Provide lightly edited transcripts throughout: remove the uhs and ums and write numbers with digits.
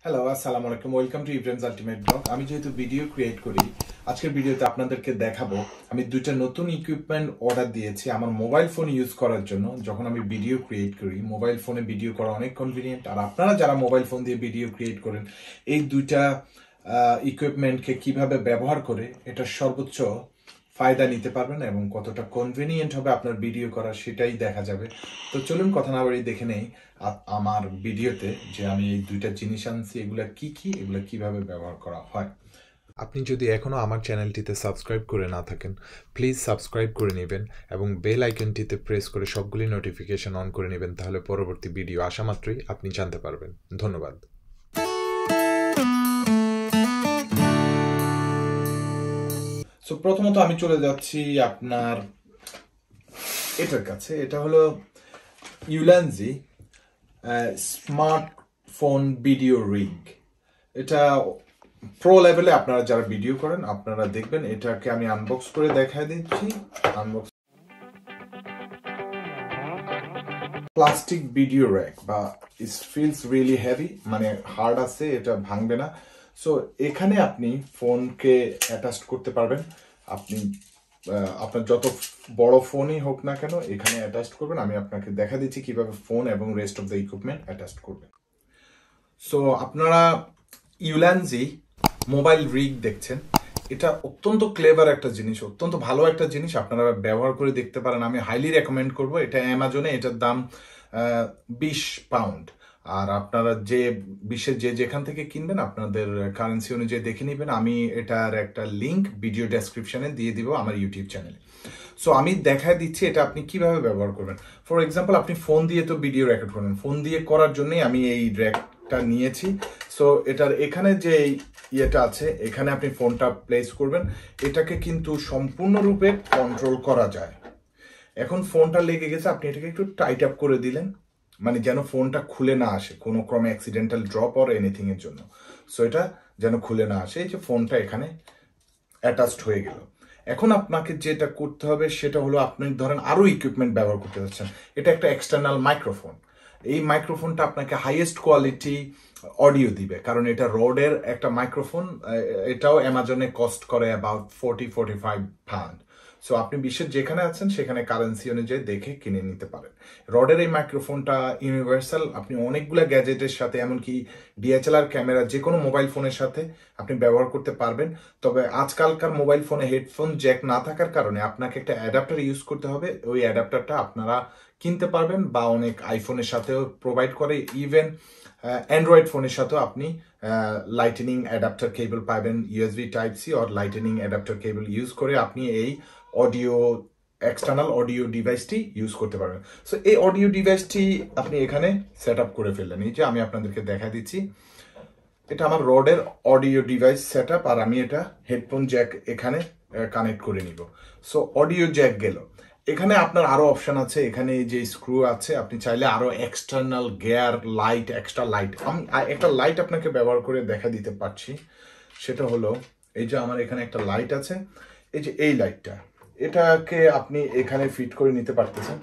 Hello, আসসালামু আলাইকুম। Welcome to Ibrahim's ultimate blog. আমি যেহেতু ভিডিও ক্রিয়েট করি, আজকের ভিডিওতে আপনাদেরকে দেখাবো আমি দুইটা নতুন ইকুইপমেন্ট অর্ডার দিয়েছি আমার মোবাইল ফোন ইউজ করার জন্য। যখন আমি ভিডিও ক্রিয়েট করি, মোবাইল ফোনে ভিডিও করা অনেক কনভিনিয়েন্ট। আর আপনারা যারা মোবাইল ফোন দিয়ে ভিডিও ক্রিয়েট করেন, এই দুইটা ইকুইপমেন্টকে কিভাবে ব্যবহার করে এটার সর্বোচ্চ ফায়দা নিতে পারবেন এবং কতটা কনভিনিয়েন্ট হবে আপনার ভিডিও করা, সেটাই দেখা যাবে। তো চলুন কথা না বাড়িয়ে দেখে নেই আমার ভিডিওতে যে আমি এই দুইটা জিনিস আনছি, এগুলা কি কি, এগুলা কিভাবে ব্যবহার করা হয়। আপনি যদি এখনও আমার চ্যানেলটিতে সাবস্ক্রাইব করে না থাকেন, প্লিজ সাবস্ক্রাইব করে নেবেন এবং বেল আইকনটিতে প্রেস করে সবগুলি নোটিফিকেশন অন করে নেবেন। তাহলে পরবর্তী ভিডিও আসা মাত্রই আপনি জানতে পারবেন। ধন্যবাদ। সো প্রথমত আমি চলে যাচ্ছি আপনার এটার কাছে। এটা হলো ইউল্যান্সি স্মার্টফোন ভিডিও রিগ। এটা প্রো লেভেলে আপনারা যারা ভিডিও করেন আপনারা দেখবেন। এটাকে আমি আনবক্স করে দেখাই দিচ্ছি। আনবক্স প্লাস্টিক ভিডিও র্যাক, বা ইট ফিলস রিয়েলি হেভি, মানে হার্ড আছে, এটা ভাঙবে না। সো এখানে আপনি ফোনকে অ্যাটাচ করতে পারবেন। আপনি আপনার যত বড় ফোনই হোক না কেন এখানে অ্যাটাচ করবেন। আমি আপনাকে দেখা দিচ্ছি কিভাবে ফোন এবং rest of the equipment attach করবেন। সো আপনারা ইউল্যান্সি মোবাইল রিগ দেখছেন। এটা অত্যন্ত ক্লেভার একটা জিনিস, অত্যন্ত ভালো একটা জিনিস। আপনারা ব্যবহার করে দেখতে পারেন। আমি হাইলি রেকমেন্ড করব। এটা অ্যামাজনে, এটার দাম 20 পাউন্ড। আর আপনারা যে বিশ্বের যেখান থেকে কিনবেন আপনাদের কারেন্সি অনুযায়ী দেখে নেবেন। আমি এটার একটা লিঙ্ক ভিডিও ডেসক্রিপশনে দিয়ে দিব আমার ইউটিউব চ্যানেলে। সো আমি দেখায় দিচ্ছি এটা আপনি কিভাবে ব্যবহার করবেন। ফর এক্সাম্পল, আপনি ফোন দিয়ে তো ভিডিও রেকর্ড করবেন, ফোন দিয়ে করার জন্যই আমি এই র্যাকটা নিয়েছি। সো এটার এখানে যে ইয়েটা আছে, এখানে আপনি ফোনটা প্লেস করবেন। এটাকে কিন্তু সম্পূর্ণরূপে কন্ট্রোল করা যায়। এখন ফোনটা লেগে গেছে, আপনি এটাকে একটু টাইট আপ করে দিলেন, মানে যেন ফোনটা খুলে না আসে কোনো ক্রমে অ্যাক্সিডেন্টাল ড্রপ অর এনিথিং এর জন্য। সো এটা যেন খুলে না আসে। এই যে ফোনটা এখানে অ্যাটাচড হয়ে গেল। এখন আপনাকে যেটা করতে হবে সেটা হলো, আপনি ধরেন আরো ইকুইপমেন্ট ব্যবহার করতে যাচ্ছেন। এটা একটা এক্সটার্নাল মাইক্রোফোন। এই মাইক্রোফোনটা আপনাকে হাইয়েস্ট কোয়ালিটি অডিও দিবে, কারণ এটা রোডের একটা মাইক্রোফোন। এটাও অ্যামাজনে কস্ট করে অ্যাবাউট 40-45 পাউন্ড। সো আপনি বিশ্বের যেখানে আছেন সেখানে কারেন্সি অনুযায়ী দেখে কিনে নিতে পারেন। রডের এই মাইক্রোফোনটা ইউনিভার্সাল, আপনি অনেকগুলো গ্যাজেটের সাথে, এমনকি ডিএসএলআর ক্যামেরা, যে কোনো মোবাইল ফোনের সাথে আপনি ব্যবহার করতে পারবেন। তবে আজকালকার মোবাইল ফোনে হেডফোন জ্যাক না থাকার কারণে আপনাকে একটা অ্যাডাপ্টার ইউজ করতে হবে। ওই অ্যাডাপ্টারটা আপনারা কিনতে পারবেন, বা অনেক আইফোনের সাথেও প্রোভাইড করে। ইভেন অ্যান্ড্রয়েড ফোনের সাথেও আপনি লাইটেনিং অ্যাডাপ্টার কেবল পাবেন, USB type C or lightning adapter cable use করে আপনি এই অডিও এক্সটার্নাল অডিও ডিভাইসটি ইউজ করতে পারবেন। সো এই অডিও ডিভাইসটি আপনি এখানে সেট আপ করে ফেললেন। এই যে আমি আপনাদেরকে দেখা দিচ্ছি, এটা আমার রডের অডিও ডিভাইস সেট আপ, আর আমি এটা হেডফোন জ্যাক এখানে কানেক্ট করে নিব। সো অডিও জ্যাক গেল। এখানে আপনার আরো অপশন আছে। এখানে যে স্ক্রু আছে, আপনি চাইলে আরো external gear light, extra light, আমি একটা লাইট আপনাকে ব্যবহার করে দেখা দিতে পারছি। সেটা হলো, এই যে আমার এখানে একটা লাইট আছে, এই যে এই লাইটটা, এটাকে আপনি এখানে ফিট করে নিতে পারতেছেন।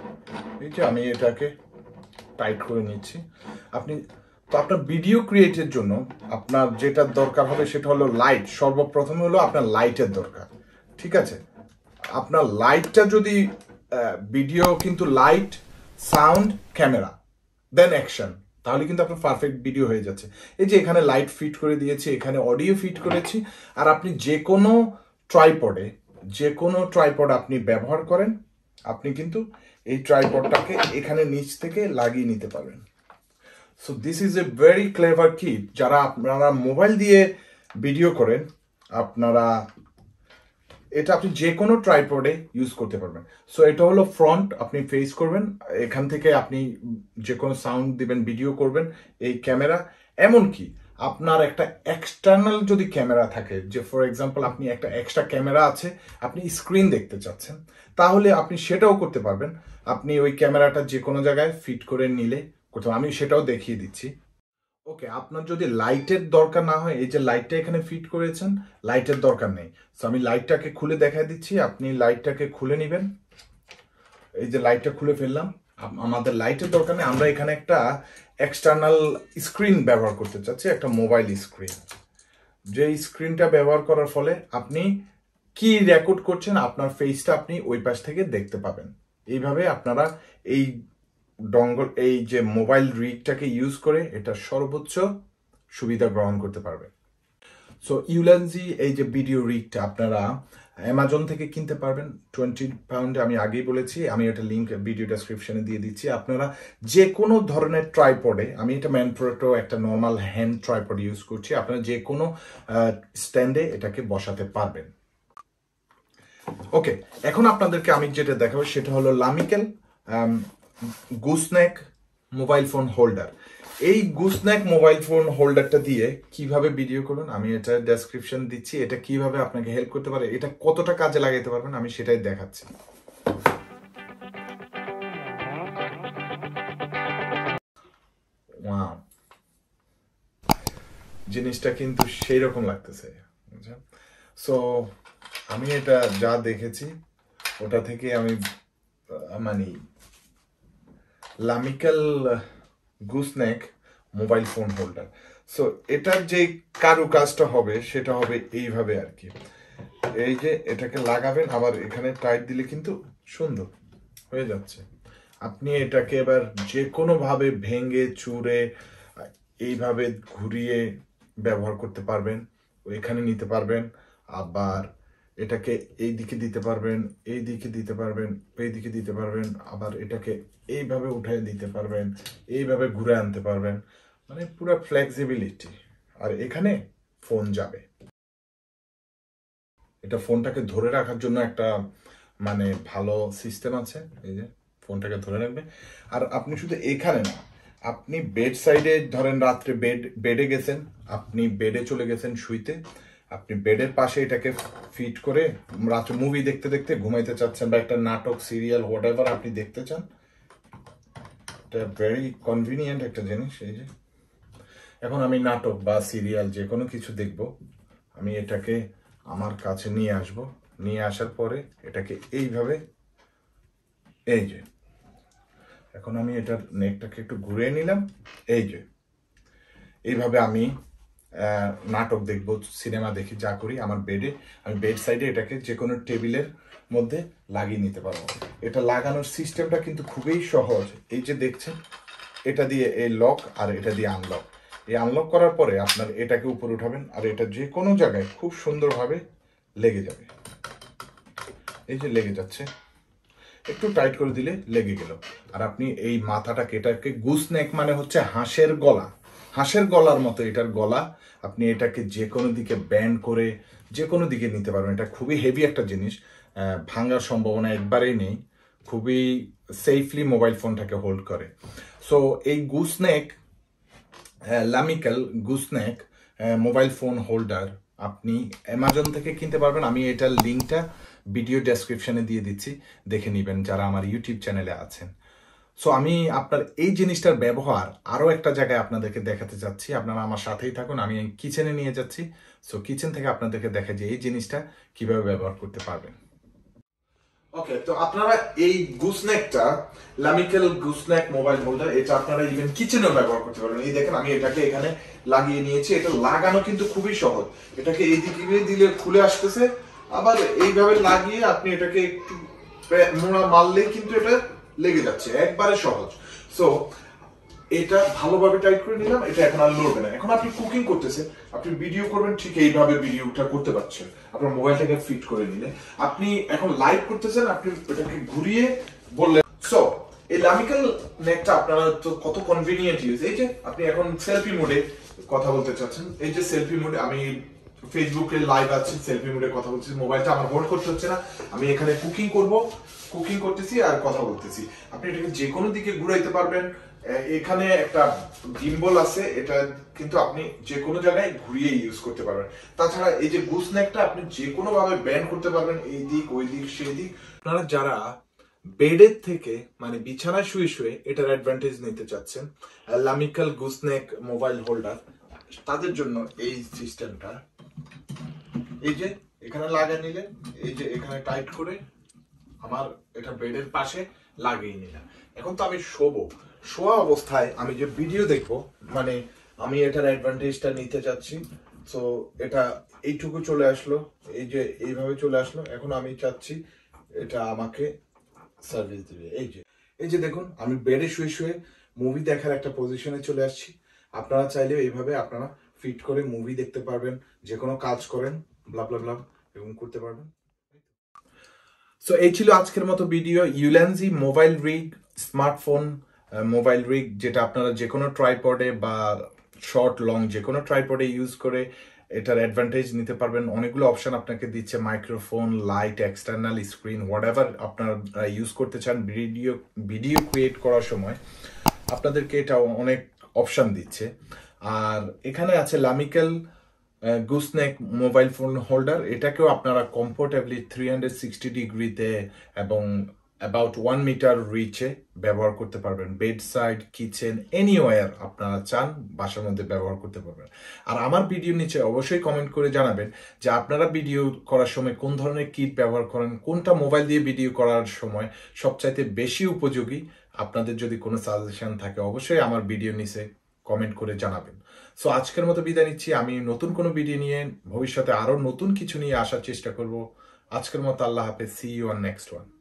এই যে আমি এটাকে টাইট করে নিচ্ছি। আপনি তো আপনার ভিডিও ক্রিয়েটের জন্য আপনার যেটা দরকার হবে সেটা হলো লাইট। সর্বপ্রথমে হলো আপনার লাইটের দরকার, ঠিক আছে? আপনার লাইটটা যদি ভিডিও, কিন্তু light, sound, camera, then action, তাহলে কিন্তু আপনার পারফেক্ট ভিডিও হয়ে যাচ্ছে। এই যে এখানে লাইট ফিট করে দিয়েছি, এখানে অডিও ফিট করেছি। আর আপনি যে কোনো ট্রাইপড আপনি ব্যবহার করেন, আপনি কিন্তু এই ট্রাইপডটাকে এখানে নিচ থেকে লাগিয়ে নিতে পারবেন। So this is a very clever kit. যারা আপনারা মোবাইল দিয়ে ভিডিও করেন, আপনারা এটা আপনি যে কোনো ট্রাইপডে ইউজ করতে পারবেন। সো এটা হলো ফ্রন্ট, আপনি ফেস করবেন, এখান থেকে আপনি যে কোনো সাউন্ড দিবেন, ভিডিও করবেন। এই ক্যামেরা, এমনকি আপনার একটা এক্সটার্নাল যদি ক্যামেরা থাকে, যে ফর এক্সাম্পল আপনি একটা এক্সট্রা ক্যামেরা আছে, আপনি স্ক্রিন দেখতে চাচ্ছেন, তাহলে আপনি সেটাও করতে পারবেন। আপনি ওই ক্যামেরাটা যে কোনো জায়গায় ফিট করে নিলে করতে, আমি সেটাও দেখিয়ে দিচ্ছি। ওকে, আপনার যদি লাইটের দরকার না হয়, এই যে লাইটটা এখানে ফিট করেছেন, লাইটের দরকার নেই। সো আমি লাইটটাকে খুলে দেখাই দিচ্ছি, আপনি লাইটটাকে খুলে নেবেন। এই যে লাইটটা খুলে ফেললাম। আমাদের লাইটের দরকার নেই, আমরা এখানে একটা এক্সটার্নাল স্ক্রিন ব্যবহার করতে চাচ্ছি, একটা মোবাইল স্ক্রিন। যে স্ক্রিনটা ব্যবহার করার ফলে আপনি কি রেকর্ড করছেন আপনার ফেসটা আপনি ওই পাশ থেকে দেখতে পাবেন। এইভাবে আপনারা এই এই যে মোবাইল রিগটাকে ইউজ করে এটা সর্বোচ্চ সুবিধা গ্রহণ করতে পারবেন। সো ইউলেনজি এই যে ভিডিও রিগটা আপনারা অ্যামাজন থেকে কিনতে পারবেন 20 পাউন্ডে। আমি আগেই বলেছি, আমি এটা লিঙ্ক ভিডিও ডেসক্রিপশনে দিয়ে দিচ্ছি। আপনারা যে কোনো ধরনের ট্রাইপডে, আমি এটা ম্যানপ্রোটো একটা নর্মাল হ্যান্ড ট্রাইপড ইউজ করছি, আপনারা যে কোনো স্ট্যান্ডে এটাকে বসাতে পারবেন। ওকে, এখন আপনাদেরকে আমি যেটা দেখাবো সেটা হলো Lamicall gooseneck mobile phone holder. এই গুসনেক মোবাইল ফোন হোল্ডারটা দিয়ে কিভাবে ভিডিও করবেন আমি এটা ডেসক্রিপশন দিচ্ছি। এটা কিভাবে আপনাকে হেল্প করতে পারে, এটা কতটা কাজে লাগাইতে পারবেন আমি সেটাই দেখাচ্ছি। ওয়াও, জিনিসটা কিন্তু সেই রকম লাগতেছে। সো আমি এটা যা দেখেছি ওটা থেকে আমি মানে Lamicall gooseneck mobile phone holder. So এটার যে কারুকাজটা হবে সেটা হবে এইভাবে আর কি। এই যে এটাকে লাগাবেন, আবার এখানে টাইট দিলে কিন্তু সুন্দর হয়ে যাচ্ছে। আপনি এটাকে এবার যে কোনো ভাবে ভেঙে চুরে এইভাবে ঘুরিয়ে ব্যবহার করতে পারবেন, এখানে নিতে পারবেন, আবার এটাকে এই দিকে দিতে পারবেন, এই দিকে দিতে পারবেন, এই দিকে দিতে পারবেন, আবার এটাকে এইভাবে উঠায় দিতে পারবেন, এইভাবে ঘুরে আনতে পারবেন, মানে পুরো ফ্লেক্সিবিলিটি। আর এখানে ফোন যাবে, এটা ফোনটাকে ধরে রাখার জন্য একটা মানে ভালো সিস্টেম আছে। এই যে ফোনটাকে ধরে রাখবে। আর আপনি শুধু এখানে না, আপনি বেড সাইডে ধরেন রাত্রে বেডে গেছেন, আপনি বেডে চলে গেছেন শুইতে, আপনি বেডের পাশে এটাকে ফিট করে রাত্রে মুভি দেখতে দেখতে ঘুমাইতে চাচ্ছেন বা একটা নাটক সিরিয়াল হোয়াটএভার আপনি দেখতে চান, এটা ভেরি কনভিনিয়েন্ট একটা জিনিস। এই যে এখন আমি নাটক বা সিরিয়াল যে কোনো কিছু দেখব, আমি এটাকে আমার কাছে নিয়ে আসব, নিয়ে আসার পরে এটাকে এইভাবে, এই যে এখন আমি এটার নেকটাকে একটু ঘুরিয়ে নিলাম, এই যে এইভাবে আমি নাটক দেখবো, সিনেমা দেখি, যা করি আমার বেডে, আমি বেড সাইডে এটাকে যে কোনো টেবিলের মধ্যে লাগিয়ে নিতে পারবো। এটা লাগানোর সিস্টেমটা কিন্তু খুবই সহজ। এই যে দেখছেন, এটা দিয়ে এই লক আর এটা দিয়ে আনলক। এই আনলক করার পরে আপনার এটাকে উপরে উঠাবেন আর এটা যে কোনো জায়গায় খুব সুন্দরভাবে লেগে যাবে। এই যে লেগে যাচ্ছে, একটু টাইট করে দিলে লেগে গেল। আর আপনি এই মাথাটাকে, এটাকে গুসনেক মানে হচ্ছে হাঁসের গলা, হাঁসের গলার মতো এটার গলা। আপনি এটাকে যে কোনো দিকে ব্যান্ড করে যে কোনো দিকে নিতে পারবেন। এটা খুবই হেভি একটা জিনিস, ভাঙার সম্ভাবনা একবারেই নেই, খুবই সেফলি মোবাইল ফোনটাকে হোল্ড করে। সো এই gooseneck Lamicall gooseneck mobile phone holder আপনি অ্যামাজন থেকে কিনতে পারবেন। আমি এটার লিঙ্কটা ভিডিও ডেসক্রিপশনে দিয়ে দিচ্ছি, দেখে নেবেন যারা আমার ইউটিউব চ্যানেলে আছেন। সো আমি আপনার এই জিনিসটার ব্যবহার আরও একটা জায়গায় আপনাদেরকে দেখাতে চাচ্ছি, আপনারা আমার সাথেই থাকুন। আমি কিচেনে নিয়ে যাচ্ছি। সো কিচেন থেকে আপনাদেরকে দেখা যে এই জিনিসটা কিভাবে ব্যবহার করতে পারবেন। ওকে, তো আপনারা এই গুসনেকটা, লামিকেল গুসনেক মোবাইল হোল্ডার, এটা আপনারা ইভেন কিচেনেও ব্যবহার করতে পারবেন। এই দেখেন আমি এটাকে এখানে লাগিয়ে নিয়েছি। এটা লাগানো কিন্তু খুবই সহজ। এটাকে এই দিকে দিলে খুলে আসতেছে, আবার এইভাবে লাগিয়ে আপনি এটাকে একটু মোড়া মারলেই কিন্তু এটা লেগে যাচ্ছে, একবারে সহজ। সো এটা ভালোভাবে টাইট করে নিলাম, এটা এখন আর লড়বে না। এখন আপনি কুকিং করতেছেন, আপনি ভিডিও করবেন, ঠিক এইভাবে ভিডিওটা করতে পারছেন আপনার মোবাইলটাকে ফিট করে নিলে। আপনি এখন লাইভ করতেছেন, আপনি এটাকে ঘুরিয়ে বললেন। সো এই লামিকেল নেকটা আপনারা তো কত কনভিনিয়েন্ট ইউজ। এই যে আপনি এখন সেলফি মোডে কথা বলতে চাচ্ছেন, এই যে সেলফি মোডে আমি ফেসবুকে লাইভ আছি, সেলফি মোডে কথা বলছি, মোবাইলটা আমার হোল্ড করতে হচ্ছে না। আমি এখানে কুকিং করতেছি আর কথা বলতেছি। আপনি এটাকে যে কোনো দিকে ঘুরাইতে পারবেন। এখানে একটা গিম্বল আছে, এটা কিন্তু আপনি যে কোনো জায়গায় ঘুরিয়ে ইউজ করতে পারবেন। তাছাড়া এই যে গুসনেকটা আপনি যে কোনো ভাবে ব্যান্ড করতে পারবেন, এই দিক ওই দিক সেই দিক। আপনারা যারা বেডের থেকে মানে বিছানায় শুয়ে শুয়ে এটার অ্যাডভান্টেজ নিতে চাচ্ছেন, লামিকেল গুসনেক মোবাইল হোল্ডার, তাদের জন্য এই সিস্টেমটা। এই যে এখানে লাগিয়ে নিলে, এই যে এখানে টাইট করে আমার এটা বেডের পাশে লাগিয়ে নিলাম। এখন তো আমি শোবো, শোয়া অবস্থায় আমি যে ভিডিও দেখব, মানে আমি এটার অ্যাডভান্টেজটা নিতে চাচ্ছি। সো এটা এইটুকু চলে আসলো, এই যে এইভাবে চলে আসলো। এখন আমি চাচ্ছি এটা আমাকে সার্ভিস দিবে। এই যে দেখুন, আমি বেডে শুয়ে শুয়ে মুভি দেখার একটা পজিশনে চলে আসছি। আপনারা চাইলে এইভাবে আপনারা ফিট করে মুভি দেখতে পারবেন, যে কোনো কাজ করেন, ব্লা ব্লা ব্লা, এবং করতে পারবেন। সো এই ছিল আজকের মতো video. Ulanzi mobile rig, smartphone mobile rig, যেটা আপনারা যে কোনো ট্রাইপডে বা শর্ট লং যে কোনো ট্রাইপডে ইউজ করে এটার অ্যাডভান্টেজ নিতে পারবেন। অনেকগুলো অপশন আপনাকে দিচ্ছে, microphone, light, external screen, whatever আপনারা ইউজ করতে চান ভিডিও ক্রিয়েট করার সময় আপনাদেরকে এটা অনেক অপশন দিচ্ছে। আর এখানে আছে Lamicall gooseneck mobile phone holder, এটাকেও আপনারা কমফোর্টেবলি 360 ডিগ্রিতে এবং অ্যাবাউট 1 মিটার রিচে ব্যবহার করতে পারবেন। বেড সাইড, কিচেন, এনিওয়ার আপনারা চান বাসার মধ্যে ব্যবহার করতে পারবেন। আর আমার ভিডিও নিচে অবশ্যই কমেন্ট করে জানাবেন যে আপনারা ভিডিও করার সময় কোন ধরনের কিট ব্যবহার করেন, কোনটা মোবাইল দিয়ে ভিডিও করার সময় সবচাইতে বেশি উপযোগী। আপনাদের যদি কোনো সাজেশন থাকে অবশ্যই আমার ভিডিও নিচে কমেন্ট করে জানাবেন। সো আজকের মতো বিদায় নিচ্ছি। আমি নতুন কোনো ভিডিও নিয়ে ভবিষ্যতে আরো নতুন কিছু নিয়ে আসার চেষ্টা করব। আজকের মতো আল্লাহ হাফেজ, see you on next one.